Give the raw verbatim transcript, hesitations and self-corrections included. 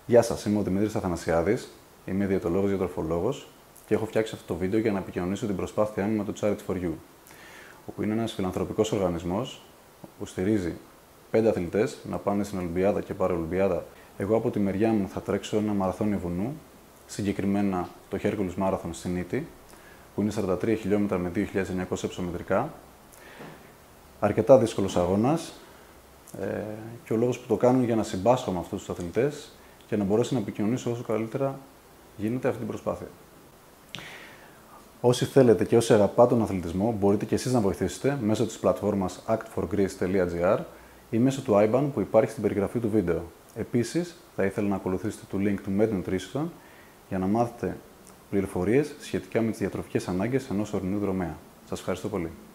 Γεια σας, είμαι ο Δημήτρης Αθανασιάδης, είμαι διαιτολόγος διατροφολόγος και έχω φτιάξει αυτό το βίντεο για να επικοινωνήσω την προσπάθειά μου με το Charity for You, όπου είναι ένας φιλανθρωπικός οργανισμός που στηρίζει πέντε αθλητές να πάνε στην Ολυμπιάδα και Παραολυμπιάδα. Εγώ από τη μεριά μου θα τρέξω ένα μαραθώνιο βουνού, συγκεκριμένα το Hercules Marathon στην Ίτη, που είναι σαράντα τρία χιλιόμετρα με δύο χιλιάδες εννιακόσια υψομετρικά. Αρκετά δύσκολος αγώνας ε, και ο λόγος που το κάνω είναι για να συμπάσχω με αυτούς τους αθλητές και να μπορέσω να επικοινωνήσω όσο καλύτερα γίνεται αυτή την προσπάθεια. Όσοι θέλετε και όσοι αγαπάτε τον αθλητισμό, μπορείτε και εσείς να βοηθήσετε μέσω της πλατφόρμας act for greece τελεία gr ή μέσω του άι μπαν που υπάρχει στην περιγραφή του βίντεο. Επίσης, θα ήθελα να ακολουθήσετε το link του Med Nutrition για να μάθετε πληροφορίες σχετικά με τις διατροφικές ανάγκες ενός ορεινού δρομέα. Σας ευχαριστώ πολύ.